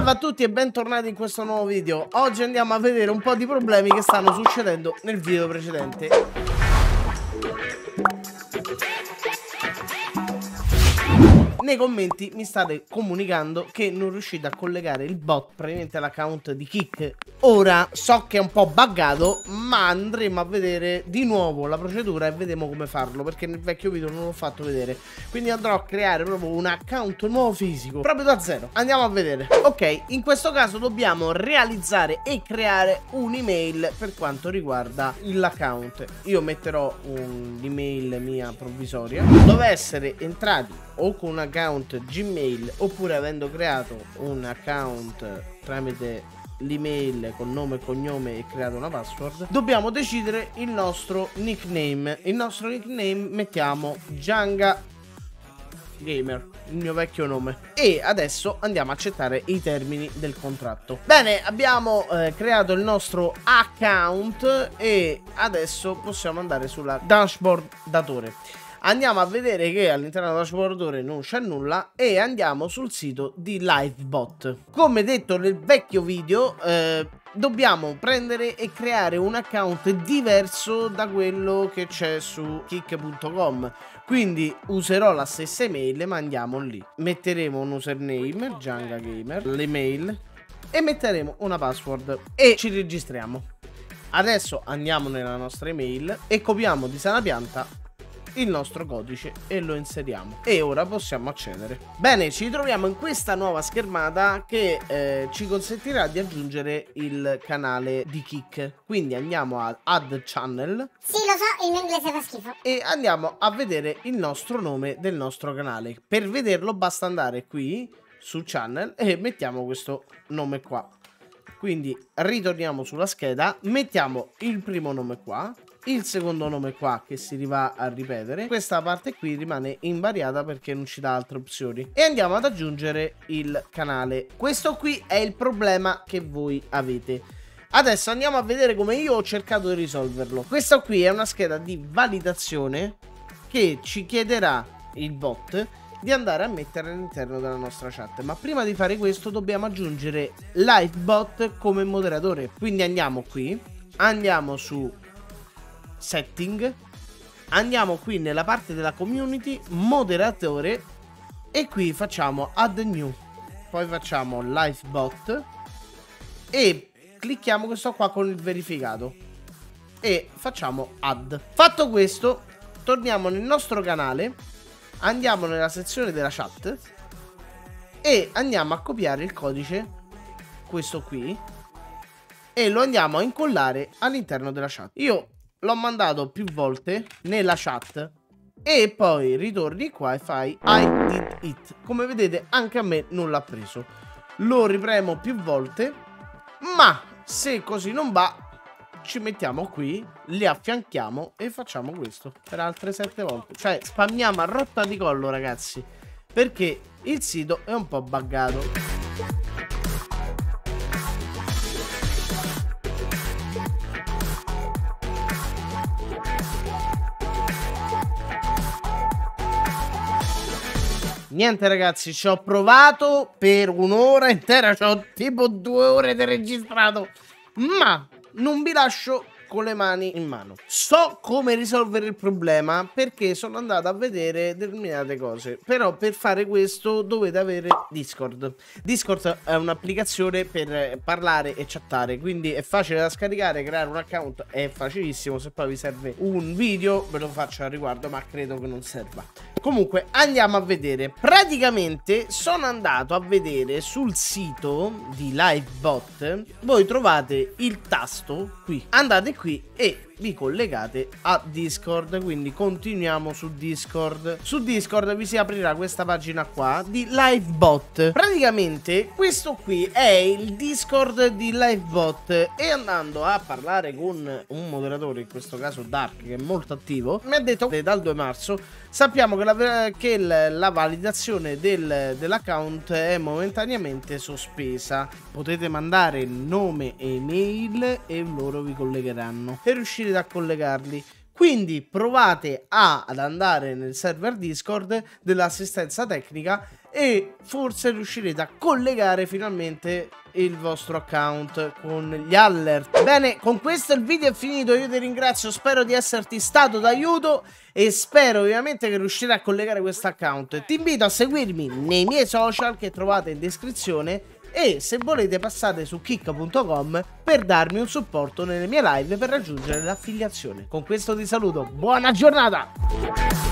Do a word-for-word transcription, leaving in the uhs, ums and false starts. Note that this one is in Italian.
Salve a tutti e bentornati in questo nuovo video. Oggi andiamo a vedere un po' di problemi che stanno succedendo nel video precedente. Nei commenti mi state comunicando che non riuscite a collegare il bot praticamente all'account di Kik. Ora so che è un po' buggato, ma andremo a vedere di nuovo la procedura e vedremo come farlo, perché nel vecchio video non l'ho fatto vedere. Quindi andrò a creare proprio un account nuovo fisico, proprio da zero. Andiamo a vedere. Ok, in questo caso dobbiamo realizzare e creare un'email per quanto riguarda l'account. Io metterò un'email mia provvisoria. Dove essere entrati o con un account Gmail oppure avendo creato un account tramite l'email con nome e cognome e creato una password, dobbiamo decidere il nostro nickname. Il nostro nickname mettiamo Janga Gamer, il mio vecchio nome. E adesso andiamo a accettare i termini del contratto. Bene, abbiamo eh, creato il nostro account e adesso possiamo andare sulla dashboard datore. Andiamo a vedere che all'interno della dashboard non c'è nulla e andiamo sul sito di Livebot. Come detto nel vecchio video, eh, dobbiamo prendere e creare un account diverso da quello che c'è su kik punto com. Quindi userò la stessa email ma andiamo lì. Metteremo un username, Janga Gamer, l'email e metteremo una password e ci registriamo. Adesso andiamo nella nostra email e copiamo di sana pianta il nostro codice e lo inseriamo e ora possiamo accedere. Bene, ci troviamo in questa nuova schermata che eh, ci consentirà di aggiungere il canale di Kik. Quindi andiamo a Add Channel. Sì, lo so, il mio inglese fa schifo. E andiamo a vedere il nostro nome del nostro canale. Per vederlo basta andare qui su Channel e mettiamo questo nome qua. Quindi ritorniamo sulla scheda, mettiamo il primo nome qua, il secondo nome qua che si va a ripetere, questa parte qui rimane invariata perché non ci dà altre opzioni e andiamo ad aggiungere il canale. Questo qui è il problema che voi avete. Adesso andiamo a vedere come io ho cercato di risolverlo. Questa qui è una scheda di validazione che ci chiederà il bot di andare a mettere all'interno della nostra chat, ma prima di fare questo dobbiamo aggiungere Livebot come moderatore. Quindi andiamo qui, andiamo su Setting, andiamo qui nella parte della community, moderatore e qui facciamo Add New, poi facciamo Livebot e clicchiamo questo qua con il verificato e facciamo Add. Fatto questo, torniamo nel nostro canale, andiamo nella sezione della chat e andiamo a copiare il codice, questo qui, e lo andiamo a incollare all'interno della chat. Io l'ho mandato più volte nella chat e poi ritorni qua e fai I did it. Come vedete anche a me non l'ha preso. Lo ripremo più volte, ma se così non va ci mettiamo qui, li affianchiamo e facciamo questo per altre sette volte. Cioè spammiamo a rotta di collo, ragazzi, perché il sito è un po' buggato. Niente ragazzi, ci ho provato per un'ora intera, c'ho tipo due ore di registrato, ma non vi lascio con le mani in mano. So come risolvere il problema perché sono andato a vedere determinate cose, però per fare questo dovete avere Discord. Discord è un'applicazione per parlare e chattare, quindi è facile da scaricare, creare un account è facilissimo. Se poi vi serve un video ve lo faccio al riguardo, ma credo che non serva. Comunque andiamo a vedere. Praticamente sono andato a vedere sul sito di Livebot. Voi trovate il tasto qui, andate qui e vi collegate a Discord. Quindi continuiamo su Discord. Su Discord vi si aprirà questa pagina qua di Livebot. Praticamente questo qui è il Discord di Livebot e andando a parlare con un moderatore, in questo caso Dark, che è molto attivo, mi ha detto che dal due marzo sappiamo che la, che la validazione del, dell'account è momentaneamente sospesa. Potete mandare nome e email e loro vi collegheranno e riuscire a collegarli. Quindi provate a, ad andare nel server Discord dell'assistenza tecnica e forse riuscirete a collegare finalmente il vostro account con gli alert. Bene, con questo il video è finito, io ti ringrazio, spero di esserti stato d'aiuto e spero ovviamente che riuscirai a collegare questo account. Ti invito a seguirmi nei miei social che trovate in descrizione e se volete passate su kick punto com per darmi un supporto nelle mie live per raggiungere l'affiliazione. Con questo ti saluto, buona giornata!